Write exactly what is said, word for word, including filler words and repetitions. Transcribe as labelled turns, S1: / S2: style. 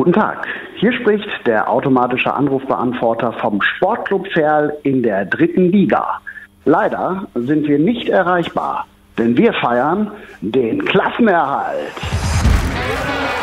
S1: Guten Tag, hier spricht der automatische Anrufbeantworter vom Sportclub Zerl in der dritten Liga. Leider sind wir nicht erreichbar, denn wir feiern den Klassenerhalt.